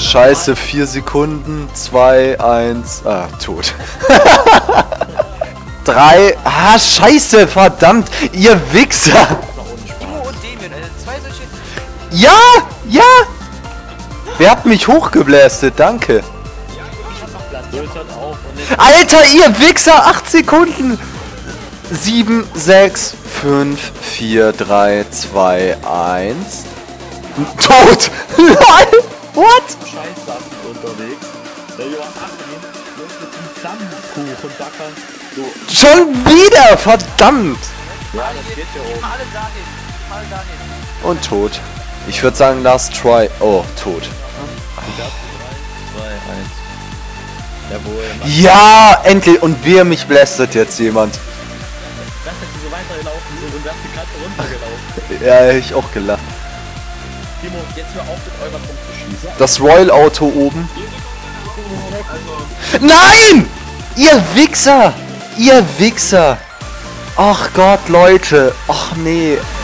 Scheiße, 4 Sekunden, 2, 1, tot. 3, scheiße, verdammt, ihr Wichser! Timo und Damien, zwei solche... Ja, ja! Wer hat mich hochgeblästet, danke. Alter, ihr Wichser, 8 Sekunden! 7, 6, 5, 4, 3, 2, 1. Tot! LOL! What? Scheißsachen unterwegs. Der Joachim mit dem Flammenkuchenbacker. So. Schon wieder, verdammt! Ja, das geht ja oben. Alle dahin. Und tot. Ich würde sagen, last try. Oh, tot. 3, 2, 1. Jawohl. Ja, endlich. Und wer mich blästet jetzt jemand? Das hätte so weitergelaufen sind und wärst die Kante runtergelaufen. Ja, hätte ich auch gelacht. Timo, jetzt hör auf mit eurer rumzuschießen. Das Royal Auto oben. Nein! Ihr Wichser! Ihr Wichser! Ach Gott, Leute. Ach nee.